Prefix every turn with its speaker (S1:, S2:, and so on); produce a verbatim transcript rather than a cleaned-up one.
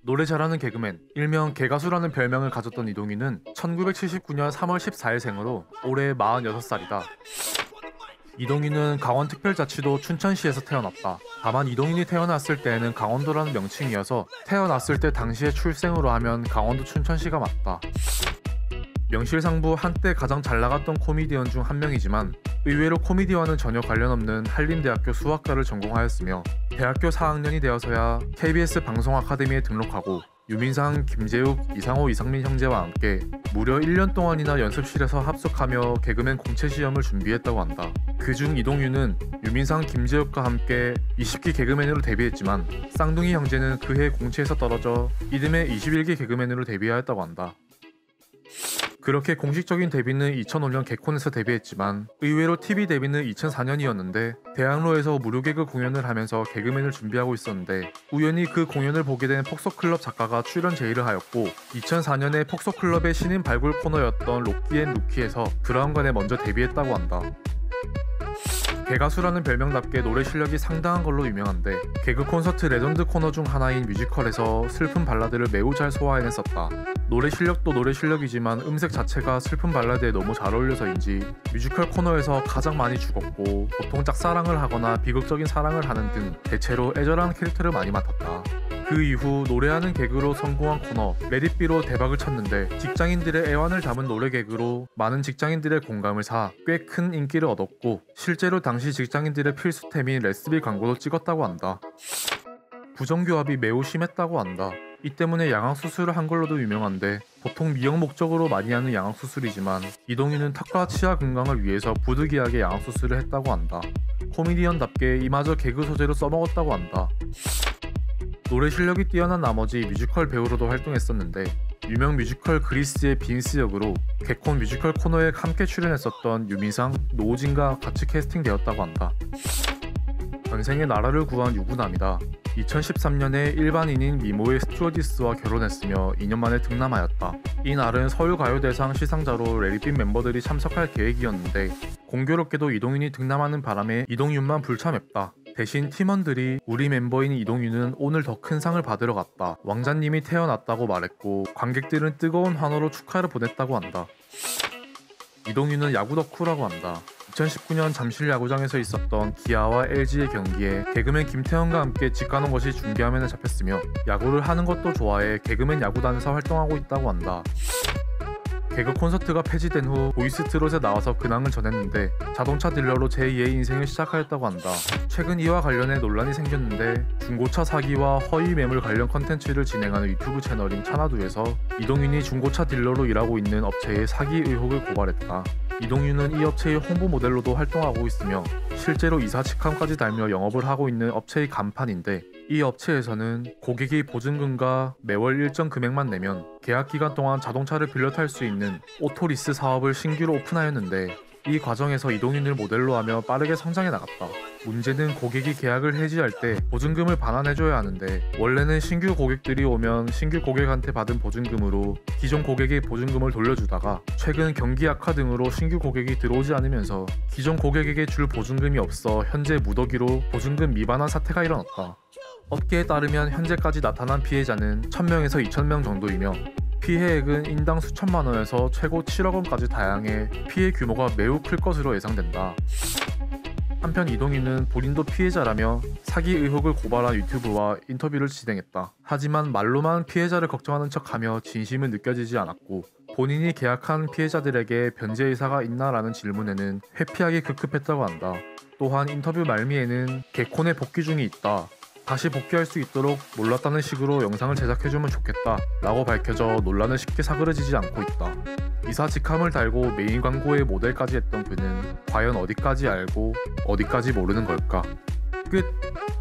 S1: 노래 잘하는 개그맨, 일명 개가수라는 별명을 가졌던 이동희는 천구백칠십구 년 삼월 십사일 생으로 올해 마흔여섯 살이다. 이동희는 강원특별자치도 춘천시에서 태어났다. 다만 이동희이 태어났을 때에는 강원도라는 명칭이어서 태어났을 때 당시의 출생으로 하면 강원도 춘천시가 맞다. 명실상부 한때 가장 잘나갔던 코미디언 중 한 명이지만 의외로 코미디와는 전혀 관련 없는 한림대학교 수학과를 전공하였으며 대학교 사 학년이 되어서야 케이비에스 방송아카데미에 등록하고 유민상, 김재욱, 이상호, 이상민 형제와 함께 무려 일 년 동안이나 연습실에서 합숙하며 개그맨 공채시험을 준비했다고 한다. 그중 이동희는 유민상, 김재욱과 함께 이십 기 개그맨으로 데뷔했지만 쌍둥이 형제는 그해 공채에서 떨어져 이듬해 이십일 기 개그맨으로 데뷔하였다고 한다. 그렇게 공식적인 데뷔는 이천오 년 개콘에서 데뷔했지만 의외로 티비 데뷔는 이천사 년이었는데 대학로에서 무료 개그 공연을 하면서 개그맨을 준비하고 있었는데 우연히 그 공연을 보게 된 폭소클럽 작가가 출연 제의를 하였고 이천사 년에 폭소클럽의 신인 발굴 코너였던 로키앤루키에서 브라운관에 먼저 데뷔했다고 한다. 개가수라는 별명답게 노래 실력이 상당한 걸로 유명한데 개그 콘서트 레전드 코너 중 하나인 뮤지컬에서 슬픈 발라드를 매우 잘 소화해냈었다. 노래 실력도 노래 실력이지만 음색 자체가 슬픈 발라드에 너무 잘 어울려서인지 뮤지컬 코너에서 가장 많이 죽었고 보통 짝사랑을 하거나 비극적인 사랑을 하는 등 대체로 애절한 캐릭터를 많이 맡았다. 그 이후 노래하는 개그로 성공한 코너 레딧비로 대박을 쳤는데 직장인들의 애환을 담은 노래 개그로 많은 직장인들의 공감을 사 꽤 큰 인기를 얻었고 실제로 당시 직장인들의 필수템인 레스비 광고도 찍었다고 한다. 부정교합이 매우 심했다고 한다. 이 때문에 양악수술을 한 걸로도 유명한데 보통 미용 목적으로 많이 하는 양악수술이지만 이동희는 턱과 치아 건강을 위해서 부득이하게 양악수술을 했다고 한다. 코미디언답게 이마저 개그 소재로 써먹었다고 한다. 노래 실력이 뛰어난 나머지 뮤지컬 배우로도 활동했었는데 유명 뮤지컬 그리스의 빈스 역으로 개콘 뮤지컬 코너에 함께 출연했었던 유민상, 노우진과 같이 캐스팅되었다고 한다. 전생에 나라를 구한 유부남이다. 이천십삼 년에 일반인인 미모의 스튜어디스와 결혼했으며 이 년 만에 등남하였다. 이날은 서울가요대상 시상자로 레딧빈 멤버들이 참석할 계획이었는데 공교롭게도 이동윤이 등남하는 바람에 이동윤만 불참했다. 대신 팀원들이 우리 멤버인 이동윤은 오늘 더 큰 상을 받으러 갔다. 왕자님이 태어났다고 말했고 관객들은 뜨거운 환호로 축하를 보냈다고 한다. 이동윤은 야구 덕후라고 한다. 이천십구 년 잠실 야구장에서 있었던 기아와 엘지의 경기에 개그맨 김태형과 함께 직관한 것이 중계화면에 잡혔으며 야구를 하는 것도 좋아해 개그맨 야구단에서 활동하고 있다고 한다. 개그 콘서트가 폐지된 후 보이스트롯에 나와서 근황을 전했는데 자동차 딜러로 제이의 인생을 시작하였다고 한다. 최근 이와 관련해 논란이 생겼는데 중고차 사기와 허위 매물 관련 컨텐츠를 진행하는 유튜브 채널인 차나두에서 이동윤이 중고차 딜러로 일하고 있는 업체에 사기 의혹을 고발했다. 이동윤은 이 업체의 홍보 모델로도 활동하고 있으며 실제로 이사 직함까지 달며 영업을 하고 있는 업체의 간판인데 이 업체에서는 고객이 보증금과 매월 일정 금액만 내면 계약 기간 동안 자동차를 빌려 탈 수 있는 오토리스 사업을 신규로 오픈하였는데 이 과정에서 이동윤을 모델로 하며 빠르게 성장해 나갔다. 문제는 고객이 계약을 해지할 때 보증금을 반환해줘야 하는데 원래는 신규 고객들이 오면 신규 고객한테 받은 보증금으로 기존 고객의 보증금을 돌려주다가 최근 경기 악화 등으로 신규 고객이 들어오지 않으면서 기존 고객에게 줄 보증금이 없어 현재 무더기로 보증금 미반환 사태가 일어났다. 업계에 따르면 현재까지 나타난 피해자는 천 명에서 이천 명 정도이며 피해액은 인당 수천만 원에서 최고 칠억 원까지 다양해 피해 규모가 매우 클 것으로 예상된다. 한편 이동희는 본인도 피해자라며 사기 의혹을 고발한 유튜브와 인터뷰를 진행했다. 하지만 말로만 피해자를 걱정하는 척하며 진심은 느껴지지 않았고 본인이 계약한 피해자들에게 변제 의사가 있나라는 질문에는 회피하기 급급했다고 한다. 또한 인터뷰 말미에는 개콘에 복귀 중이 있다. 다시 복귀할 수 있도록 몰랐다는 식으로 영상을 제작해주면 좋겠다 라고 밝혀져 논란은 쉽게 사그러지지 않고 있다. 이사 직함을 달고 메인 광고의 모델까지 했던 그는 과연 어디까지 알고 어디까지 모르는 걸까? 끝!